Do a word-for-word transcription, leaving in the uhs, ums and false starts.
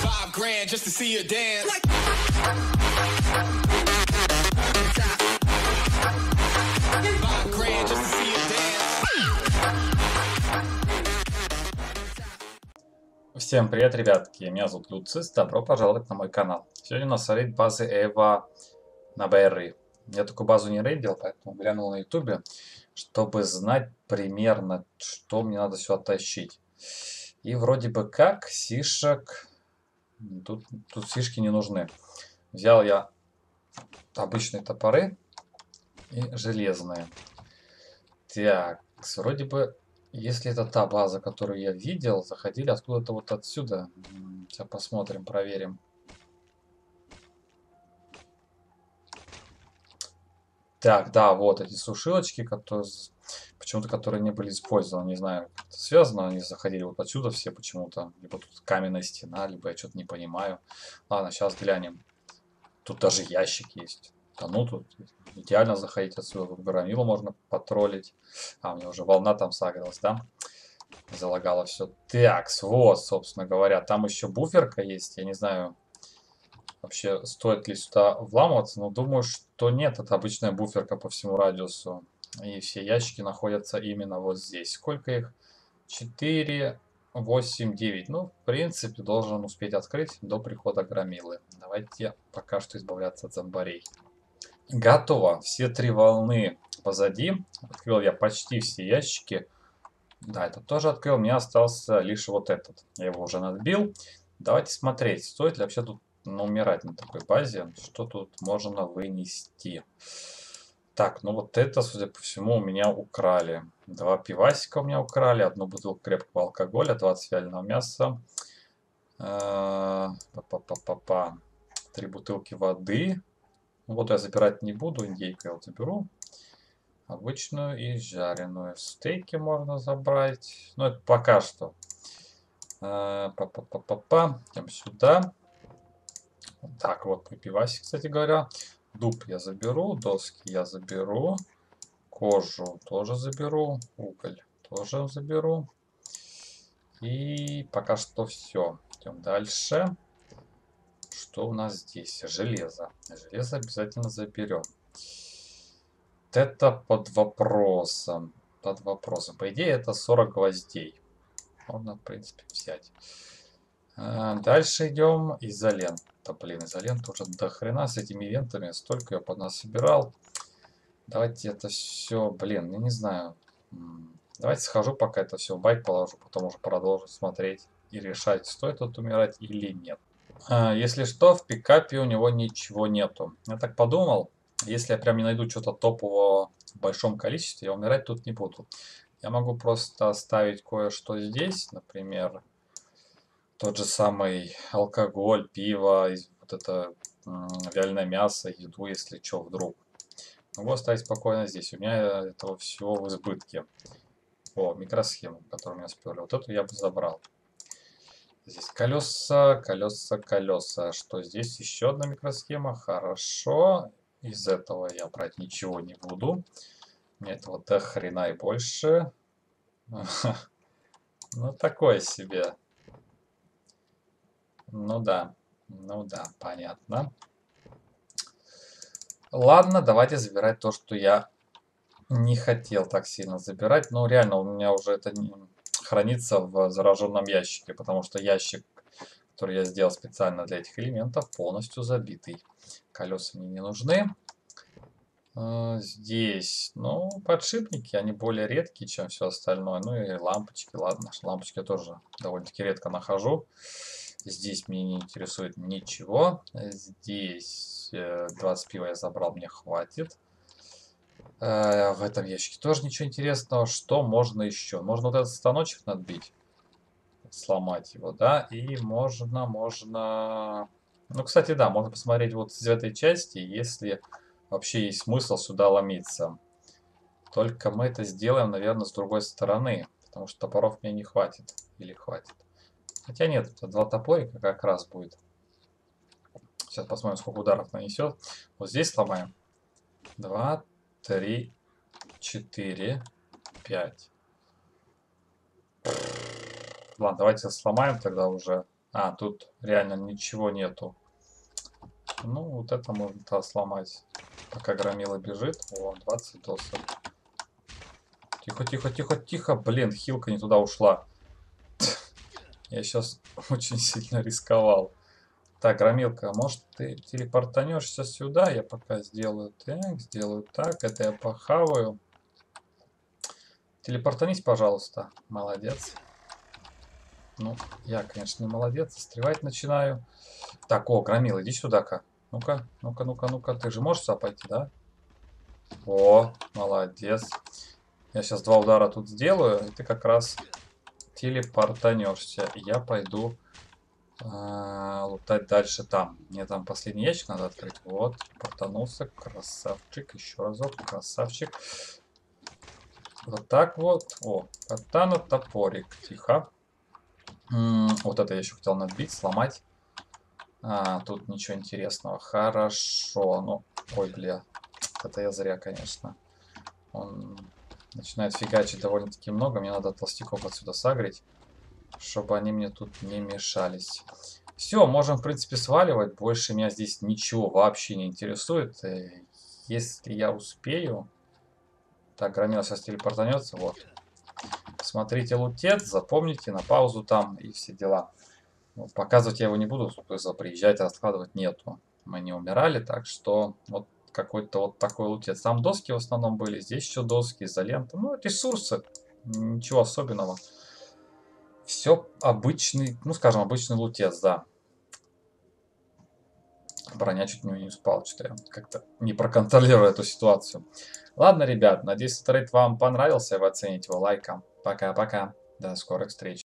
Всем привет, ребятки, меня зовут Люцис, добро пожаловать на мой канал. Сегодня у нас рейд базы Эва на Берри. Я такую базу не рейдил, поэтому глянул на ютубе, чтобы знать примерно, что мне надо сюда тащить. И вроде бы как сишек, тут, тут сишки не нужны. Взял я обычные топоры и железные. Так, вроде бы... Если это та база, которую я видел, заходили откуда-то вот отсюда. Сейчас посмотрим, проверим. Так, да, вот эти сушилочки, которые почему-то которые не были использованы. Не знаю, как это связано. Они заходили вот отсюда все почему-то. Либо тут каменная стена, либо я что-то не понимаю. Ладно, сейчас глянем. Тут даже ящик есть. Да ну, тут идеально заходить отсюда. Тут громилу можно потроллить. А, у меня уже волна там сагрилась, да? Залагало все. Так, вот, собственно говоря. Там еще буферка есть. Я не знаю, вообще стоит ли сюда вламываться. Но думаю, что нет. Это обычная буферка по всему радиусу. И все ящики находятся именно вот здесь. Сколько их? четыре, восемь, девять. Ну, в принципе, должен успеть открыть до прихода громилы. Давайте пока что избавляться от зомбарей. Готово. Все три волны позади. Открыл я почти все ящики. Да, этот тоже открыл. Мне остался лишь вот этот. Я его уже надбил. Давайте смотреть, стоит ли вообще тут ну, умирать на такой базе. Что тут можно вынести. Так, ну вот это, судя по всему, у меня украли. Два пивасика у меня украли. Одну бутылку крепкого алкоголя. двадцать вяленого мяса. Па-па-па-па-па. Три бутылки воды. Вот я забирать не буду. Индейку я вот заберу. Обычную и жареную. Стейки можно забрать. Но это пока что. Па-па-па-па-па. Идем сюда. Так, вот пивасик, кстати говоря. Дуб я заберу. Доски я заберу. Кожу тоже заберу. Уголь тоже заберу. И пока что все. Идем дальше. Что у нас здесь? Железо. Железо обязательно заберем. Это под вопросом. Под вопросом. По идее, это сорок гвоздей. Можно, в принципе, взять. А, дальше идем. Изолента. Блин, изолента уже до хрена с этими ивентами. Столько я под нас собирал. Давайте это все... Блин, я не знаю. Давайте схожу, пока это все в байк положу. Потом уже продолжу смотреть и решать, стоит тут умирать или нет. А, если что, в пикапе у него ничего нету. Я так подумал. Если я прям не найду что-то топового в большом количестве, я умирать тут не буду. Я могу просто оставить кое-что здесь, например, тот же самый алкоголь, пиво, вот это вяленое мясо, еду, если что, вдруг. Могу оставить спокойно здесь. У меня этого всего в избытке. О, микросхему, которую меня сперли. Вот эту я бы забрал. Здесь колеса, колеса, колеса. Что здесь? Еще одна микросхема. Хорошо. Из этого я брать ничего не буду. Мне этого до хрена и больше. Ну, такое себе. Ну да. Ну да, понятно. Ладно, давайте забирать то, что я не хотел так сильно забирать. Но реально у меня уже это не хранится в зараженном ящике. Потому что ящик, который я сделал специально для этих элементов, полностью забитый. Колеса мне не нужны. Здесь, ну, подшипники, они более редкие, чем все остальное. Ну и лампочки, ладно, лампочки я тоже довольно-таки редко нахожу. Здесь меня не интересует ничего. Здесь двадцать пива я забрал, мне хватит. В этом ящике тоже ничего интересного. Что можно еще? Можно вот этот станочек надбить, сломать его, да, и можно, можно... Ну, кстати, да, можно посмотреть вот из этой части, если... Вообще есть смысл сюда ломиться. Только мы это сделаем, наверное, с другой стороны. Потому что топоров мне не хватит. Или хватит. Хотя нет, это два топорика как раз будет. Сейчас посмотрим, сколько ударов нанесет. Вот здесь сломаем. Два, три, четыре, пять. Ладно, давайте сломаем тогда уже А, тут реально ничего нету. Ну, вот это можно-то сломать. Пока громила бежит. О, двадцать досок. Тихо, тихо, тихо, тихо. Блин, хилка не туда ушла. Я сейчас очень сильно рисковал. Так, громилка, может ты телепортанешься сюда? Я пока сделаю так, сделаю так. Это я похаваю. Телепортанись, пожалуйста. Молодец. Ну, я, конечно, не молодец. Застревать начинаю. Так, о, громил, иди сюда-ка. Ну-ка, ну-ка, ну-ка, ну-ка. Ты же можешь сюда пойти, да? О, молодец. Я сейчас два удара тут сделаю, и ты как раз телепортанешься. И я пойду а, лутать дальше там. Мне там последний ящик надо открыть. Вот, портанулся. Красавчик. Еще разок. Красавчик. Вот так вот. О, катана, топорик. Тихо. М -м, вот это я еще хотел надбить, сломать. А, тут ничего интересного. Хорошо. Ну, ой, бля. Это я зря, конечно. Он начинает фигачить довольно-таки много. Мне надо толстяков отсюда сагрить, чтобы они мне тут не мешались. Все, можем, в принципе, сваливать. Больше меня здесь ничего вообще не интересует. Э, Если я успею... Так, громила сейчас телепортанется. Вот. Смотрите лутец, запомните, на паузу там и все дела. Вот, показывать я его не буду, чтобы приезжать, раскладывать нету. Мы не умирали, так что вот какой-то вот такой лутец. Там доски в основном были, здесь еще доски, изолента. Ну, ресурсы, ничего особенного. Все обычный, ну, скажем, обычный лутец, да. Броня чуть не, не успал, что я как-то не проконтролирую эту ситуацию. Ладно, ребят, надеюсь, трейд вам понравился, вы оцените его лайком. Пока-пока, до скорых встреч.